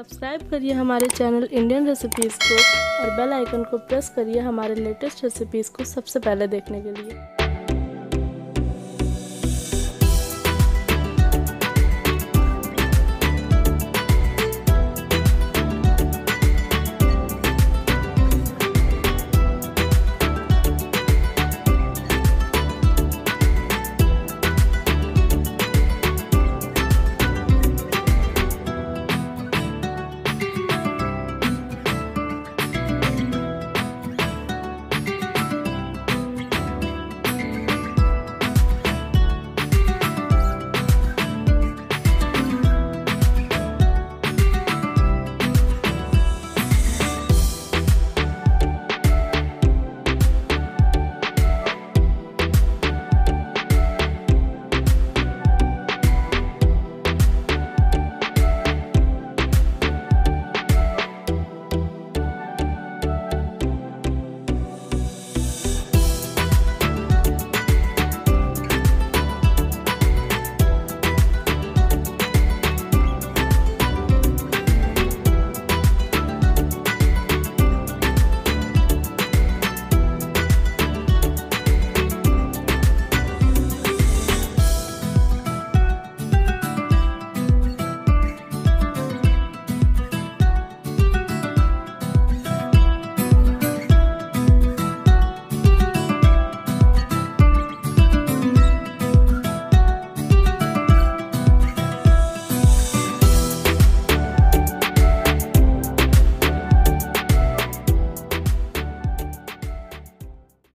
Subscribe करिए हमारे channel Indian recipes को और बेल आइकन को प्रेस करिए हमारे लेटेस्ट रेसिपीज़ को सबसे पहले देखने के लिए।